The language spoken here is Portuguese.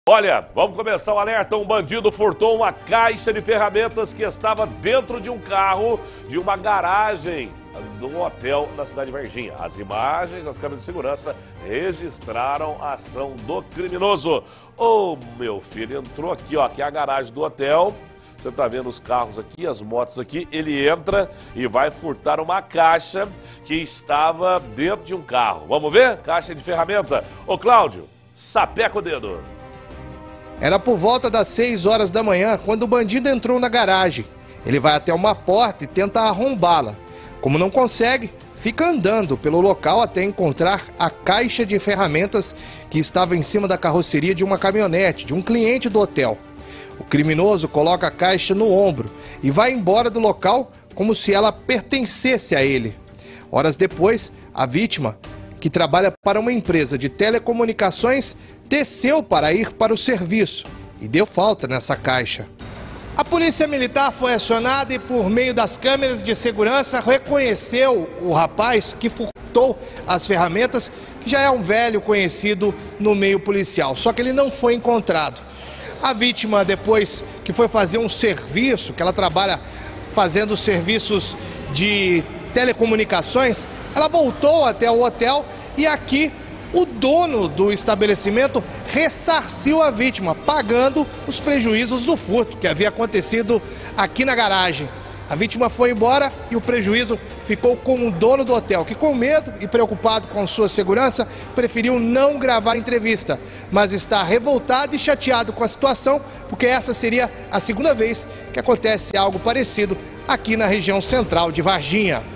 Olha, vamos começar o alerta. Um bandido furtou uma caixa de ferramentas que estava dentro de um carro de uma garagem de um hotel na cidade de Varginha. As imagens das câmeras de segurança registraram a ação do criminoso. Ô, meu filho, entrou aqui, ó, aqui é a garagem do hotel. Você tá vendo os carros aqui, as motos aqui. Ele entra e vai furtar uma caixa que estava dentro de um carro. Vamos ver? Caixa de ferramenta. Ô, Cláudio, sapeca o dedo. Era por volta das 6 horas da manhã quando o bandido entrou na garagem. Ele vai até uma porta e tenta arrombá-la. Como não consegue, fica andando pelo local até encontrar a caixa de ferramentas que estava em cima da carroceria de uma caminhonete, de um cliente do hotel. O criminoso coloca a caixa no ombro e vai embora do local como se ela pertencesse a ele. Horas depois, a vítima, que trabalha para uma empresa de telecomunicações, desceu para ir para o serviço e deu falta nessa caixa. A polícia militar foi acionada e, por meio das câmeras de segurança, reconheceu o rapaz que furtou as ferramentas, que já é um velho conhecido no meio policial, só que ele não foi encontrado. A vítima, depois que foi fazer um serviço, que ela trabalha fazendo serviços de telecomunicações, ela voltou até o hotel e aqui o dono do estabelecimento ressarciu a vítima, pagando os prejuízos do furto que havia acontecido aqui na garagem. A vítima foi embora e o prejuízo ficou com o dono do hotel, que, com medo e preocupado com sua segurança, preferiu não gravar a entrevista, mas está revoltado e chateado com a situação, porque essa seria a segunda vez que acontece algo parecido aqui na região central de Varginha.